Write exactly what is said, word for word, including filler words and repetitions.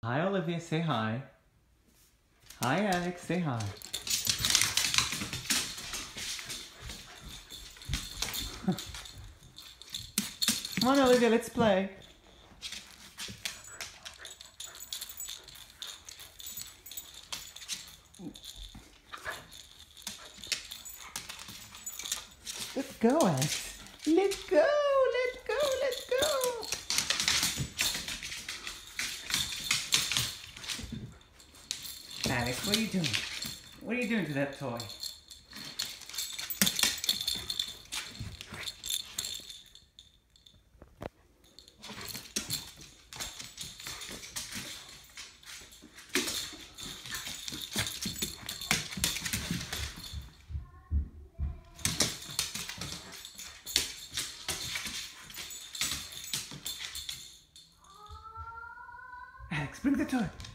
Hi, Olivia, say hi. Hi, Alex, say hi. Come on, Olivia, let's play. Let's go, Alex. Let's go, let's go, let's go. Alex, what are you doing? What are you doing to that toy? Alex, bring the toy.